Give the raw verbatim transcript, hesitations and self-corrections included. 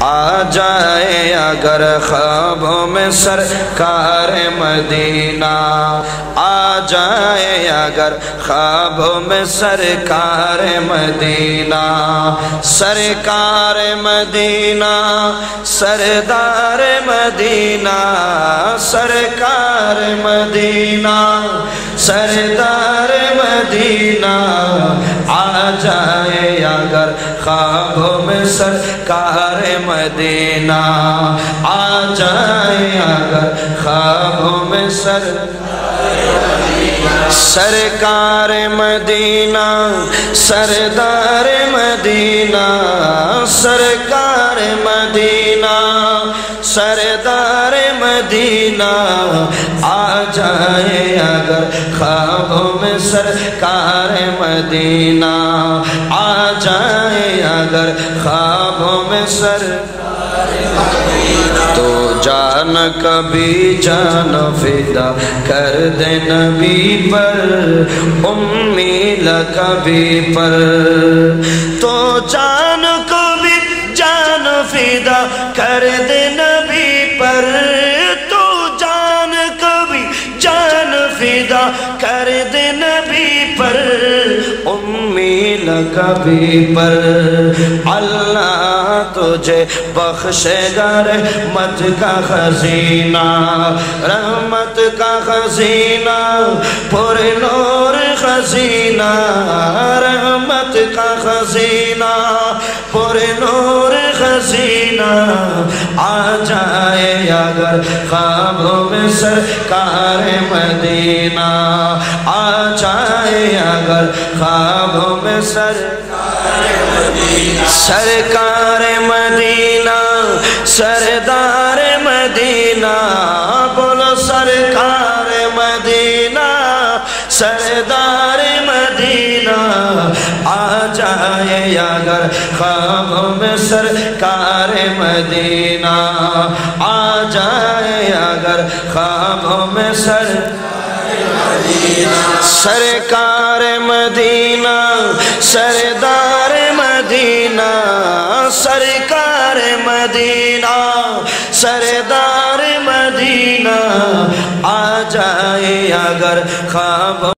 آ جائے اگر خوابوں میں سرکار مدینہ، آ جائے اگر خوابوں میں سرکار مدینہ، سرکار مدینہ سردار مدینہ، سرکار مدینہ سردار مدینہ، آ جائے اگر خوابوں میں سرکار مدینہ، آ جائے اگر خوابوں میں سرکار مدینہ، سرکار مدینہ سردار مدینہ، سرکار مدینہ سردار مدینہ، آ جائے اگر خوابوں میں سرکار مدینہ، آ جائے اگر خوابوں میں سرکار مدینہ، تو جان کبھی جان فدا کر دے نبی پر، امید کبھی پر، تو جان کبھی جان فدا کر دے نبی پر، تو جان کبھی جان فدا کر دے نبی پر، امید کبھی پر، اللہ تجھے بخشے گا رحمت کا خزینہ، رحمت کا خزینہ پر نور خزینہ، رحمت کا خزینہ پر نور خزینہ، آ جائے اگر خوابوں میں سرکار مدینہ، آ جائے اگر خوابوں میں سرکار مدینہ، سرکار مدینہ سردار مدینہ، بولو سرکار مدینہ سردار مدینہ، آ جائے اگر خوابوں میں سرکار مدینہ، آ جائے اگر خوابوں میں سرکار مدینہ، سرکار مدینہ سردار مدینہ، سرکار مدینہ سردار مدینہ، آ جائے اگر خوابوں